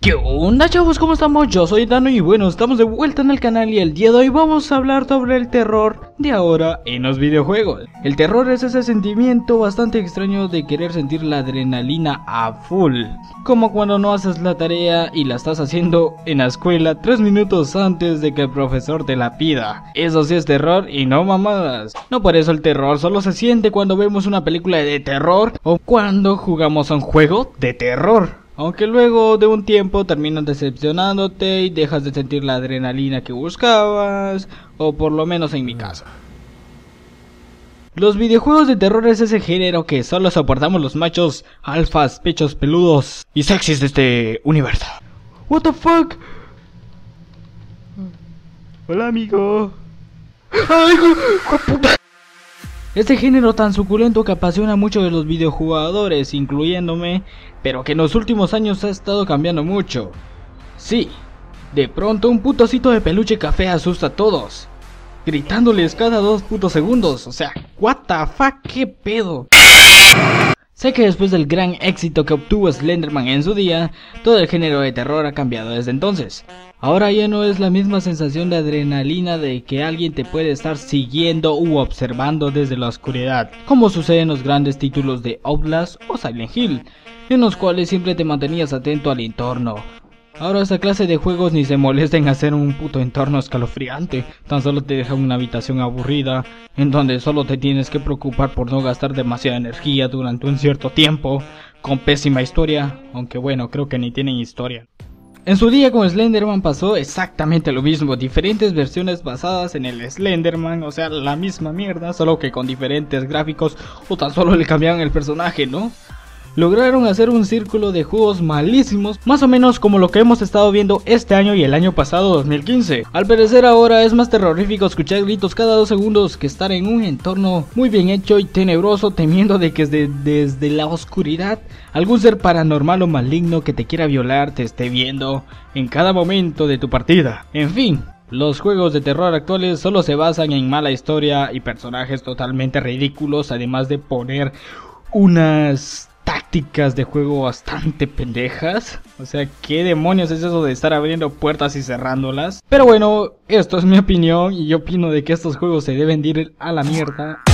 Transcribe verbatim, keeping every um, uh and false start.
¿Qué onda, chavos? ¿Cómo estamos? Yo soy Dano y bueno, estamos de vuelta en el canal y el día de hoy vamos a hablar sobre el terror de ahora en los videojuegos. El terror es ese sentimiento bastante extraño de querer sentir la adrenalina a full, como cuando no haces la tarea y la estás haciendo en la escuela tres minutos antes de que el profesor te la pida. Eso sí es terror y no mamadas. No por eso el terror solo se siente cuando vemos una película de terror o cuando jugamos a un juego de terror. Aunque luego de un tiempo terminan decepcionándote y dejas de sentir la adrenalina que buscabas, o por lo menos en mi caso. Los videojuegos de terror es ese género que solo soportamos los machos, alfas, pechos peludos y sexys de este universo. What the fuck? Hola, amigo. Ay, hijo de puta. Este género tan suculento que apasiona mucho de los videojugadores, incluyéndome, pero que en los últimos años ha estado cambiando mucho. Sí, de pronto un putocito de peluche café asusta a todos, gritándoles cada dos putos segundos, o sea, what the fuck, qué pedo. Sé que después del gran éxito que obtuvo Slenderman en su día, todo el género de terror ha cambiado desde entonces. Ahora ya no es la misma sensación de adrenalina de que alguien te puede estar siguiendo u observando desde la oscuridad, como sucede en los grandes títulos de Outlast o Silent Hill, en los cuales siempre te mantenías atento al entorno. Ahora esta clase de juegos ni se molesta en hacer un puto entorno escalofriante, tan solo te dejan una habitación aburrida, en donde solo te tienes que preocupar por no gastar demasiada energía durante un cierto tiempo, con pésima historia, aunque bueno, creo que ni tienen historia. En su día con Slenderman pasó exactamente lo mismo, diferentes versiones basadas en el Slenderman, o sea, la misma mierda, solo que con diferentes gráficos o tan solo le cambiaban el personaje, ¿no? Lograron hacer un círculo de juegos malísimos, más o menos como lo que hemos estado viendo este año y el año pasado dos mil quince. Al parecer ahora es más terrorífico escuchar gritos cada dos segundos que estar en un entorno muy bien hecho y tenebroso, temiendo de que desde, desde la oscuridad algún ser paranormal o maligno que te quiera violar te esté viendo en cada momento de tu partida. En fin, los juegos de terror actuales solo se basan en mala historia y personajes totalmente ridículos, además de poner unas tácticas de juego bastante pendejas. O sea, ¿qué demonios es eso de estar abriendo puertas y cerrándolas? Pero bueno, esto es mi opinión y yo opino de que estos juegos se deben de ir a la mierda